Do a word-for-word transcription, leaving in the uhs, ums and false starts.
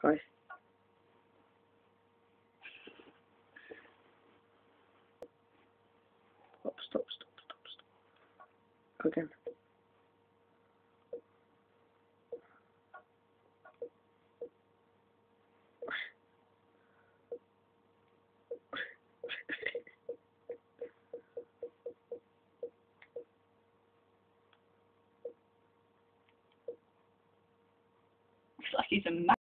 Hi. Stop, stop, stop, stop, stop. Again. Looks like he's a